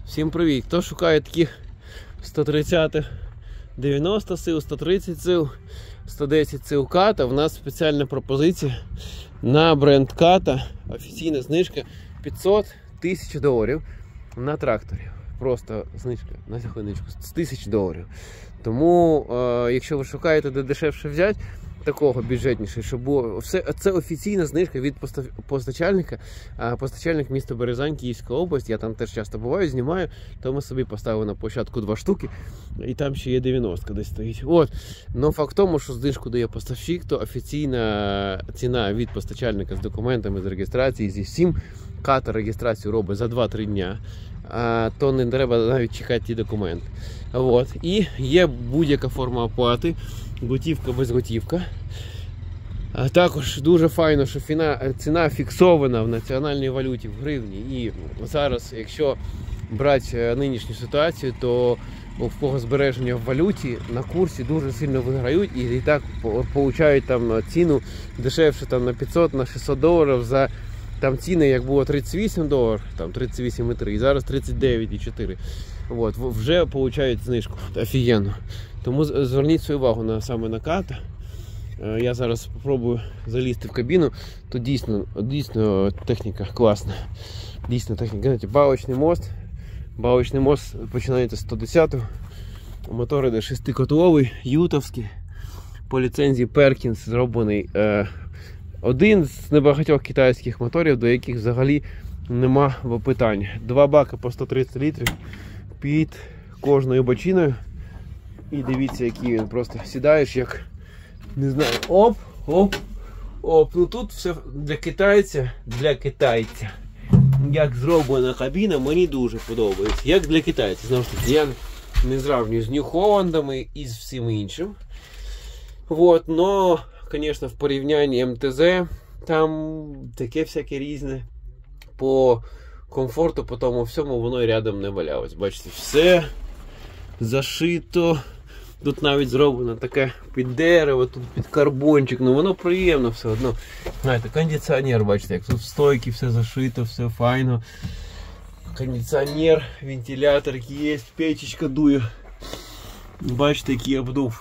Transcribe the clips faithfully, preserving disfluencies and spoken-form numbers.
Всім привіт! Хто шукає такі сто тридцять дев'яносто сил, сто тридцять сил, сто десять сил ката, в нас спеціальна пропозиція на бренд ката, офіційна знижка п'ятсот тисяч доларів на тракторі. Просто знижка на секундочку з тисяч доларів. Тому, е, якщо ви шукаєте де дешевше взяти, такого бюджетніше, щоб було все, це офіційна знижка від постачальника, а постачальник місто Березань, Київська область. Я там теж часто буваю, знімаю, то ми собі поставили на площадку два штуки, і там ще є дев'яносто десь стоїть. От. Но факт в тому, що знижку дає поставщик, то офіційна ціна від постачальника з документами, з реєстрації, зі всім. Ката реєстрацію робить за два-три дня, а то не треба навіть чекати ті документи. От. І є будь-яка форма оплати, готівка, безготівка. А також дуже файно, що ціна фіксована в національній валюті, в гривні. І зараз, якщо брати нинішню ситуацію, то в кого збереження в валюті на курсі дуже сильно виграють і, і так получають там ціну дешевше там, на п'ятсот, на шістсот доларів за там ціни, як було тридцять вісім доларів, там тридцять вісім і три, і зараз тридцять дев'ять і чотири. От, вже получають знижку. Офігенно. Тому зверніть свою увагу на, саме на ката. Я зараз спробую залізти в кабіну. Тут дійсно, дійсно техніка класна. Дійсно техніка. Знаєте, балочний мост. Балочний мост починається з сто десятого. Мотор іде шестикотловий, ютовський. По ліцензії Perkins зроблений. Е, один з небагатьох китайських моторів, до яких взагалі нема питань. Два баки по сто тридцять літрів під кожною бочиною. І дивіться, який він, просто сідаєш як, не знаю, оп, оп, оп. Ну тут все для китайця, для китайця. Як зроблена кабіна, мені дуже подобається. Як для китайця, знову ж таки, я не зравнюю з Нью-Холландами і з всім іншим. Вот, но, звісно, в порівнянні ем те зет, там таке всяке різне. По комфорту, по тому всьому, воно і рядом не валялось. Бачите, все зашито. Тут навіть зроблено таке під дерево, тут під карбончик, ну воно приємно все одно. Знаєте, кондиціонер, бачите, як тут стойки, все зашито, все файно. Кондиціонер, вентилятор є, печечка дує. Бачите, який обдув.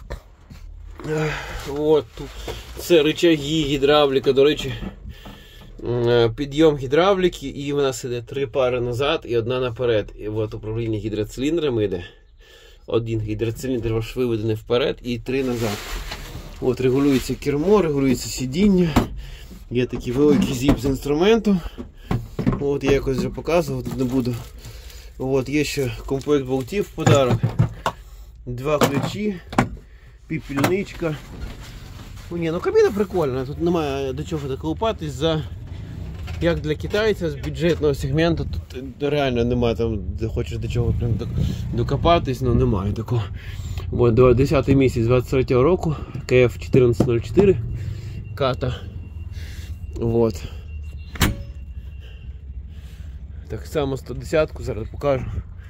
От тут це рычаги, гідравліка, до речі, підйом гідравліки, і в нас іде три пари назад і одна наперед. І от управління гідроциліндрами йде. Один гідроциліндр ваш виведений вперед і три назад. От регулюється кермо, регулюється сидіння. Є такий великий зіп з інструменту. От я якось вже показував, тут не буду. От є ще комплект болтів в подарок. Два ключі, піпільничка. Ну, ні, ну кабіна прикольна, тут немає до чого доколупатись. За як для китайця з бюджетного сегменту, тут реально немає там, де хочеш до чого прям докопатись, ну немає такого. От, десятий місяць двадцять третього року, ка еф чотирнадцять нуль чотири, ката. Вот. Так само сто десятку, зараз покажу.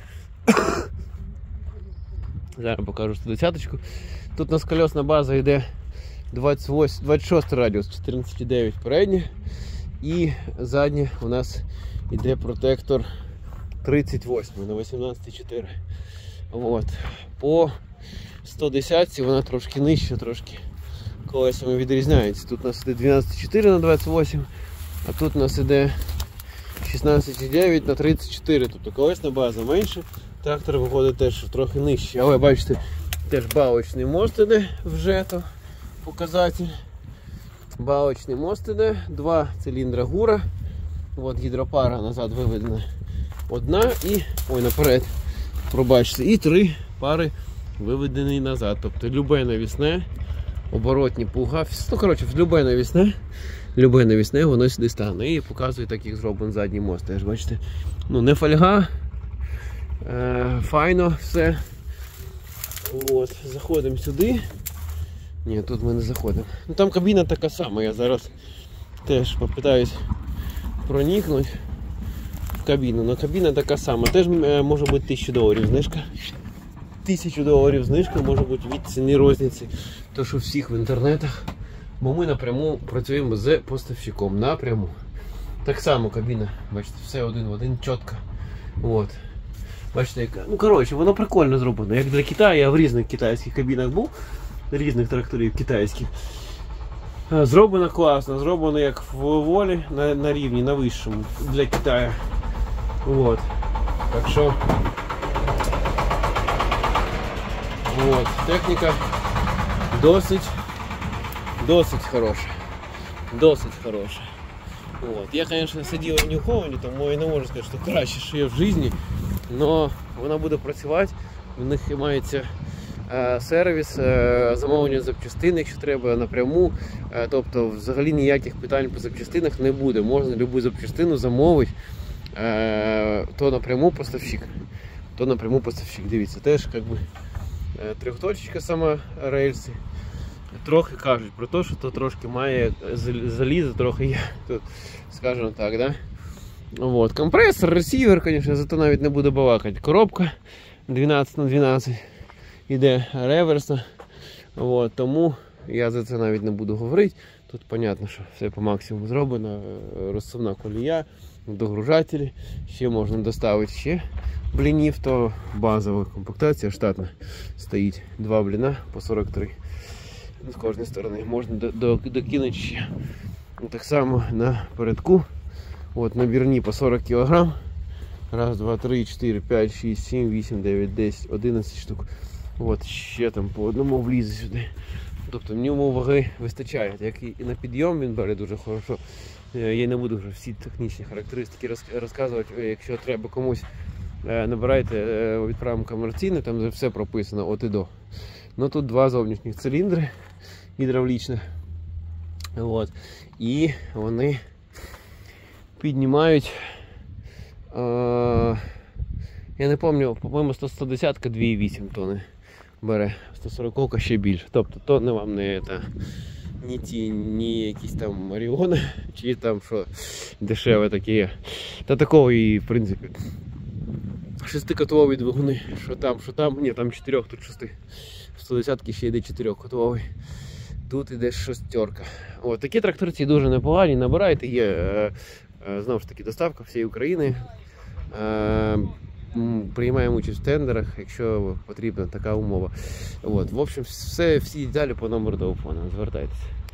Зараз покажу сто десяточку. Тут у нас колесна база йде двадцять восьмий, двадцять шостий радіус, чотирнадцять дев'ять переднє. І заднє у нас йде протектор тридцять восьмий на вісімнадцять чотири. От. По сто десятці вона трошки нижча, трошки колесами відрізняється. Тут у нас іде дванадцять чотири на двадцять вісім, а тут у нас іде шістнадцять дев'ять на тридцять чотири. Тобто колесна база менше, трактор виходить теж трохи нижче. Але бачите, теж балочний мост іде вже то показатель. Балочний мост іде, два циліндра гура, от гідропара назад виведена одна і, ой, наперед, пробачте, і три пари виведені назад. Тобто любе навісне, оборотні пуга, ну коротше, любе навісне, любе навісне, воно сюди стане. І показує, так як зроблений задній мост, теж бачите, ну не фольга, е, файно все. От, заходимо сюди. Ні, тут ми не заходимо. Ну там кабіна така сама, я зараз теж попитаюсь проникнути в кабіну. Но кабіна така сама. Теж може бути тисяча доларів знижка. Тисячу доларів знижка може бути від ціни розниці. То що всіх в інтернетах. Бо ми напряму працюємо з поставщиком. Напряму. Так само кабіна, бачите, все один в один, чітко. От. Бачите, яка. Ну, коротше, воно прикольно зроблено. Як для Китаю, я в різних китайських кабінах був, різних тракторів китайських. Зроблено класно, зроблено як в волі, на, на рівні, на вищому для Китаю. Вот. Так що вот. Техніка досить, досить хороша. Досить хороша. Вот. Я, конечно, сидів в Нью-Холланді, тому я не можу сказати, що краще, що є в житті, але вона буде працювати, в них мається е, сервіс, е, замовлення запчастин, якщо треба, напряму, е, тобто взагалі ніяких питань по запчастинах не буде, можна будь-яку запчастину замовити, е, то напряму поставщик, то напряму поставщик, дивіться, теж як би е, трьохточечка сама рельси. Трохи кажуть про те, що то трошки має залізо, трохи є, тут, скажімо так, да? Вот. Компресор, ресівер, звісно, зато навіть не буде балакати. Коробка дванадцять на дванадцять іде реверсна, вот. Тому я за це навіть не буду говорити. Тут зрозуміло, що все по максимуму зроблено, розсувна колія, догружателі, ще можна доставити ще блінів, то базова комплектація штатна стоїть, два бліна по сорок три. З кожної сторони можна докинути ще. Так само на передку. От набірні по сорок кілограм. Раз, два, три, чотири, п'ять, шість, сім, вісім, дев'ять, десять, одинадцять штук. От ще там по одному влізе сюди. Тобто в ньому ваги вистачає. Як і на підйом він бере дуже хорошо. Я не буду вже всі технічні характеристики розказувати. Якщо треба комусь, набирайте, відправимо комерційно, там все прописано от і до. Ну тут два зовнішніх циліндри гідравлічних. От. І вони піднімають, е, я не пам'ятаю, по-моєму сто десять два і вісім тонни бере, сто сорок ще більше. Тобто то не вам не та, ні ті, ні якісь там Оріони, чи там що дешеве таке. Та такого і в принципі шестикотлові двигуни, що там, що там, ні, там чотирьох, тут шести. сто десять ще йде чотирьохкотловий. Тут іде шестерка. От, такі тракторці дуже непогані, набирайте, є е, е, знову ж таки доставка всієї України. Е, приймаємо участь в тендерах, якщо потрібна така умова. От, в общем, все, всі деталі по номеру телефону. Звертайтеся.